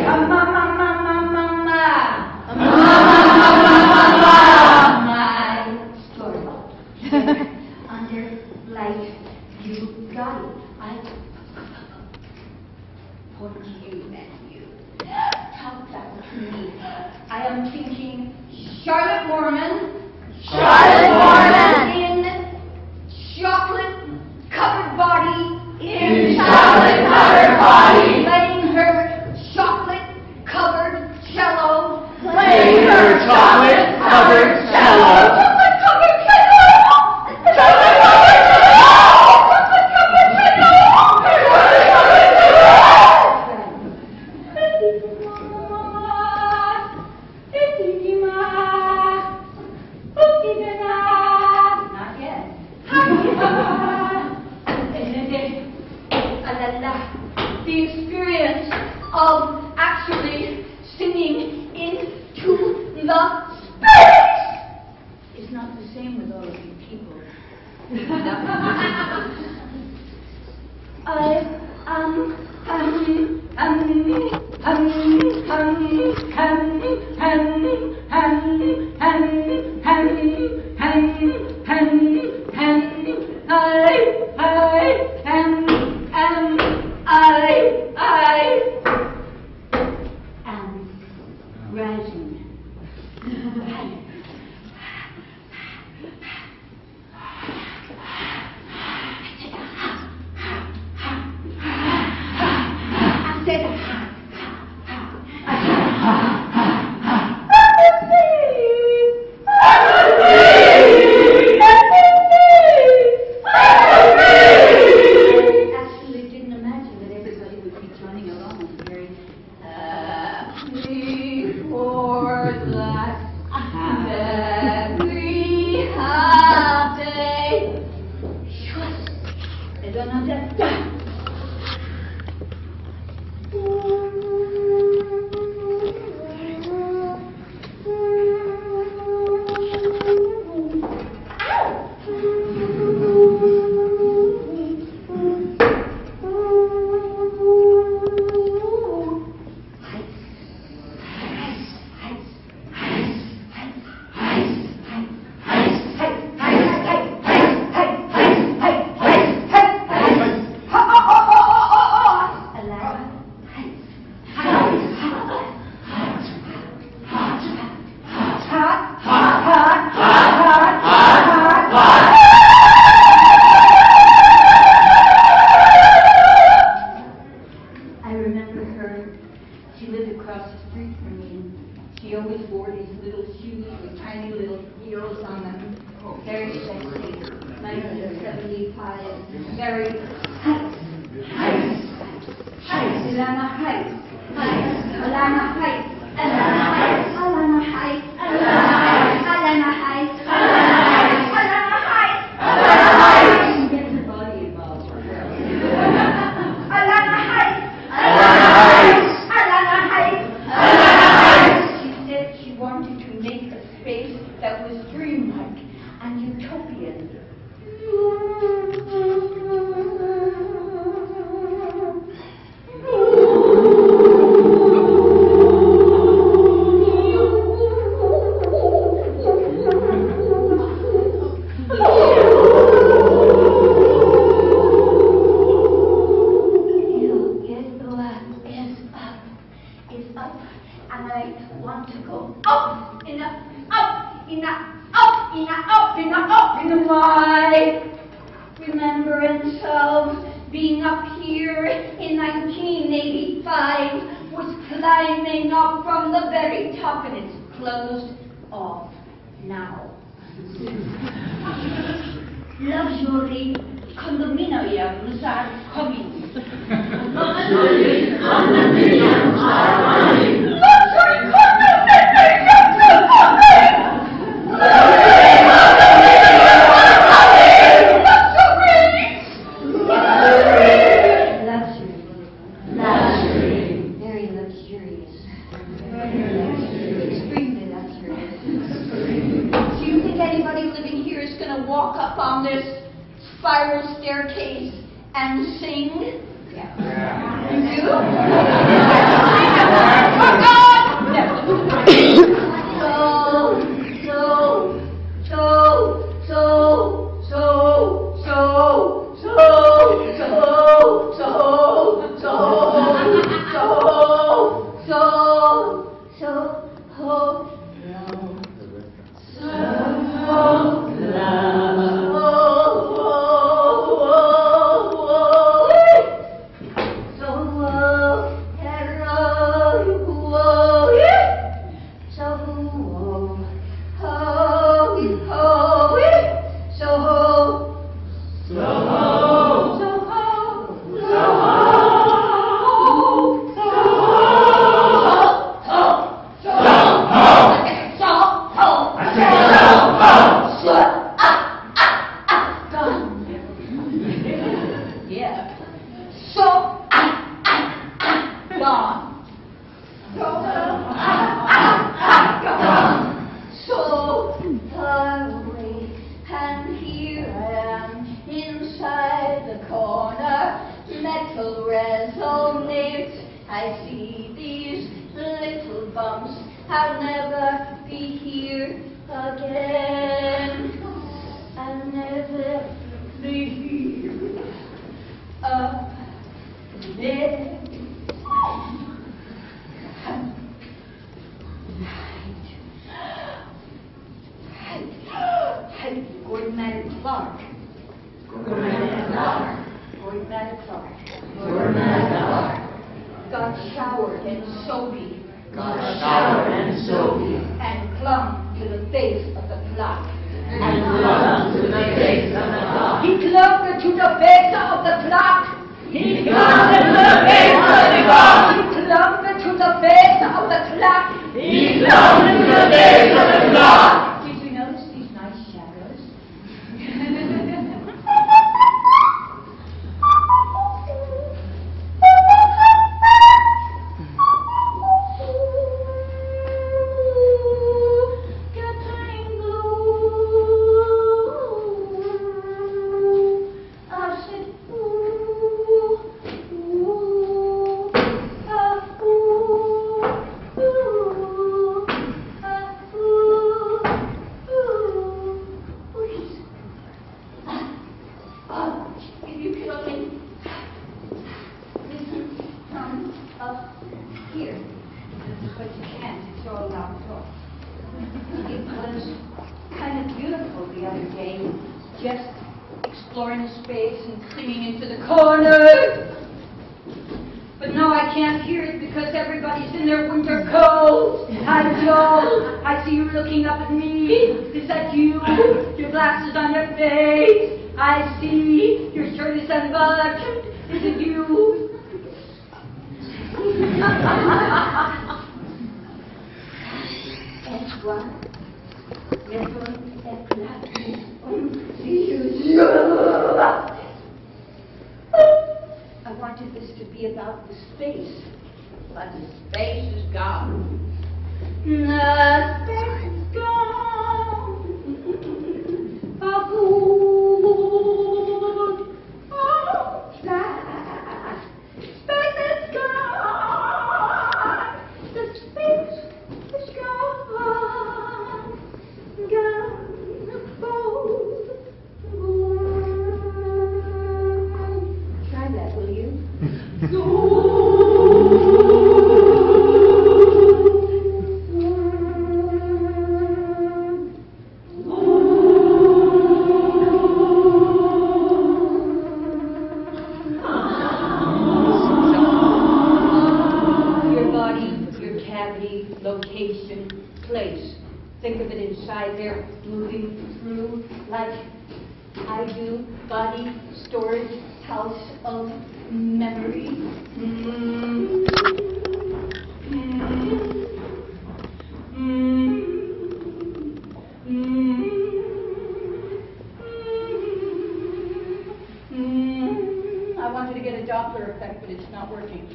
Luxury condominiums are coming. Luxury condominiums are coming. Luxury condominiums are coming. Luxury condominiums are coming. Luxury. Luxury. Very luxurious. Extremely luxurious. Do you think anybody living here is going to walk up on this spiral staircase and sing? Yeah. You do? I'll never be here again. I'll never be here again. Gordon Matter Clark. Got showered and soapy. And clung to the base of the clock. He clung to the base of the clock. He clung to the base of the clock. Did you notice these nice shadows? I wanted this to be about the space, but the space is gone. The space is gone. Space is gone. The space is gone. Try that, will you? Your body, your cavity, location, place. Think of it inside there, moving through like I do. Body, storage, house of memory. I wanted to get a Doppler effect, but it's not working.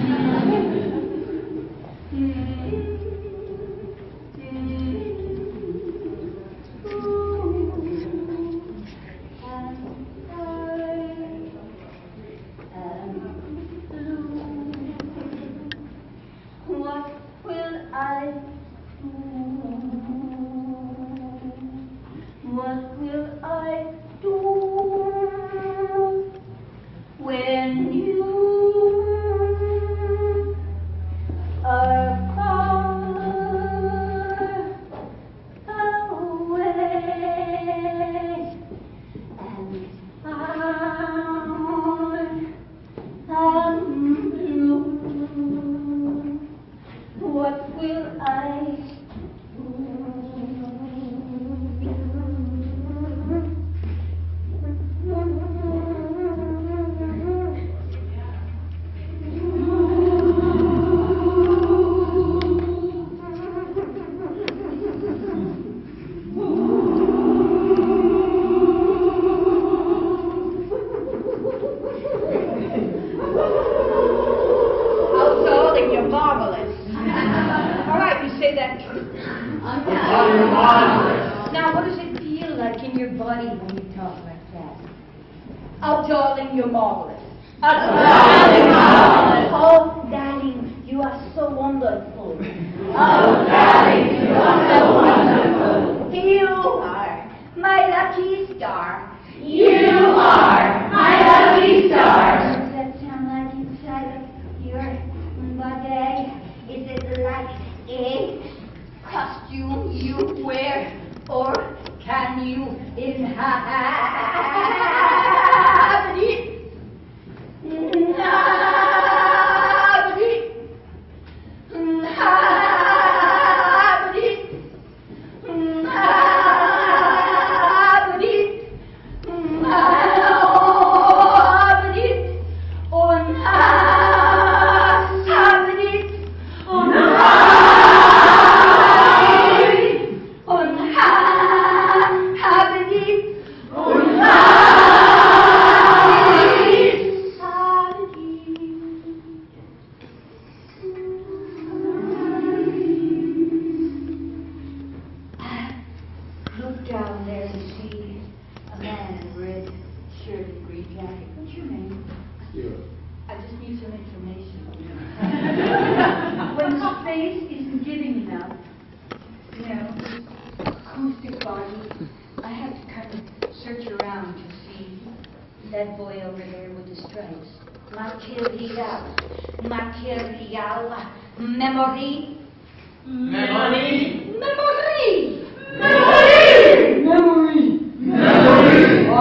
Now, what does it feel like in your body when you talk like that? Oh, darling, you're marvelous. Oh, darling, oh, darling, you are so wonderful. Oh, darling. a costume you wear, or can you inhabit it? Inhabit it. Inhabit it. Inhabit it. Inhabit it. Inhabit it. Look down there to see a man in a red shirt and green jacket. What's your name? Yeah. I just need some information. When space isn't giving enough, acoustic body, I have to kind of search around to see that boy over there with the stripes. Material, memory. Memory. Memory. Memory. Memory.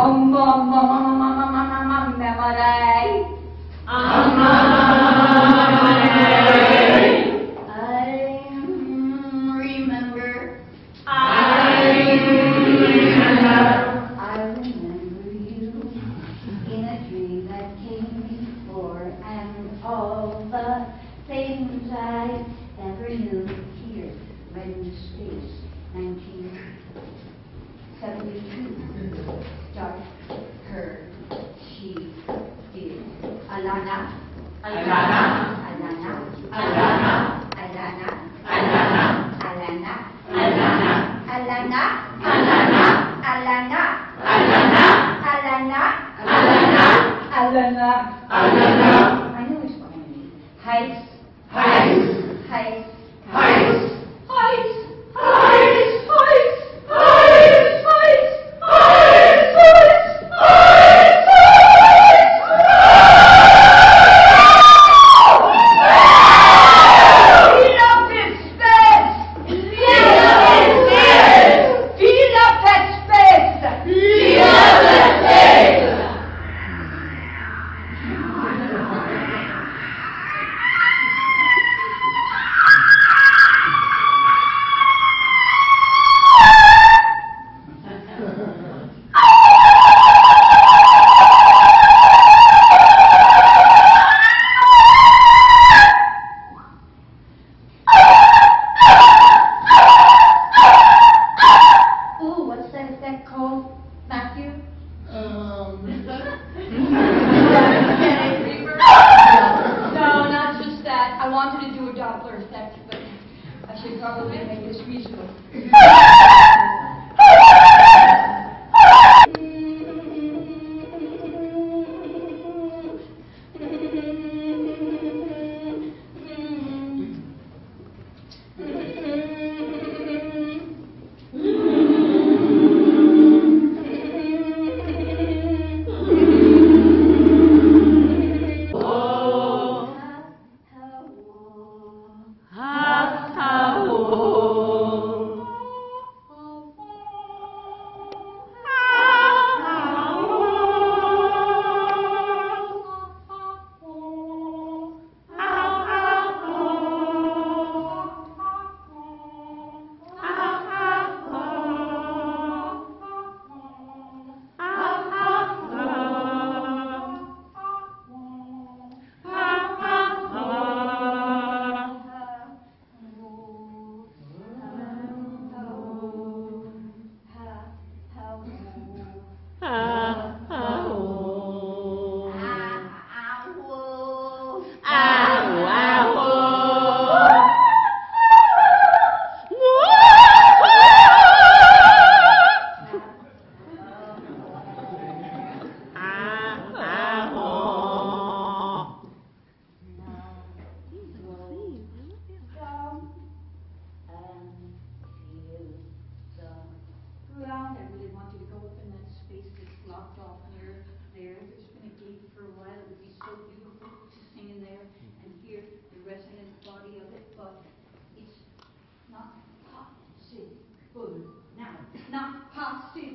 I know it's what I mean. Heights.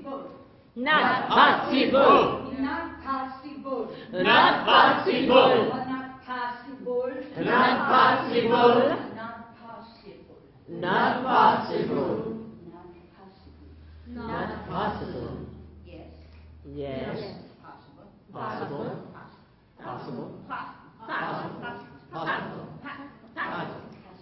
possible. Not possible. Not possible. Not possible. Not possible. Not possible. Not possible. Not possible. Not possible. Not possible. Yes. Yes. Possible. Possible. Possible. Possible. Possible. Possible.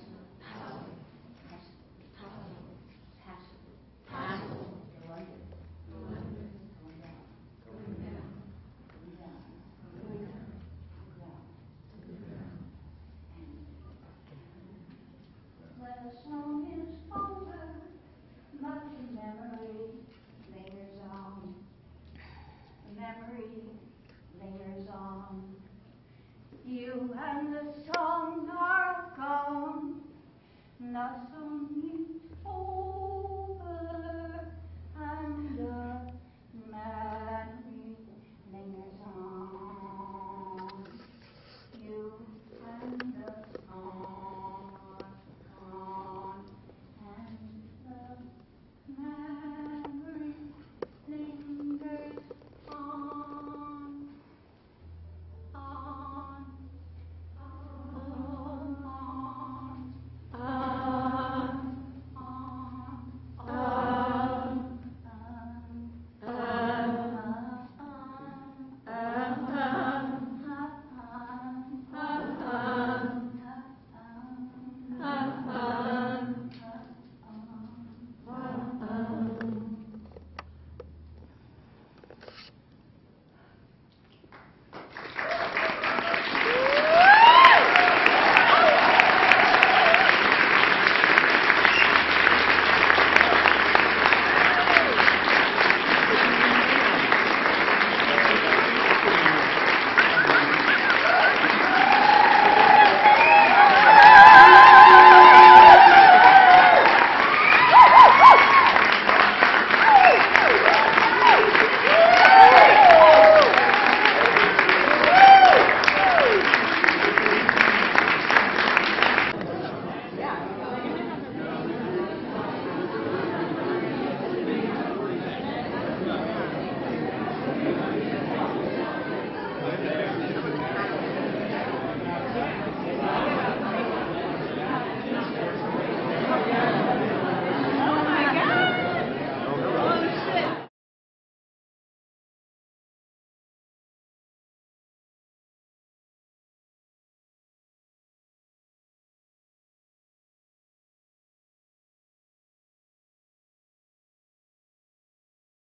When the song is over, but the memory lingers on. The memory lingers on. You and the song are gone, not so neat. Oh,